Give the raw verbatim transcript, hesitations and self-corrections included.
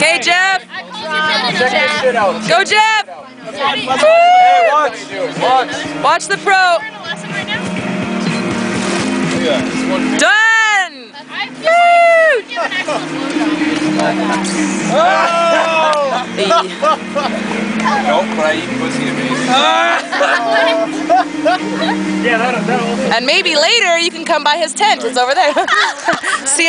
Okay, Jeff. Check this shit out. Go, Jeff. Hey, watch. Watch. Watch the pro. Done. Nope, but I eat pussy amazing. Yeah, that'll, that'll also. And maybe later you can come by his tent. It's over there. See.